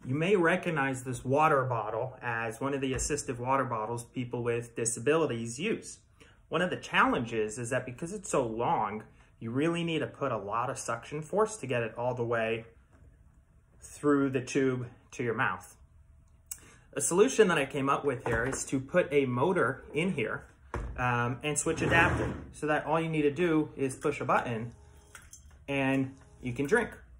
You may recognize this water bottle as one of the assistive water bottles people with disabilities use. One of the challenges is that because it's so long, you really need to put a lot of suction force to get it all the way through the tube to your mouth. A solution that I came up with here is to put a motor in here and switch adapter so that all you need to do is push a button and you can drink.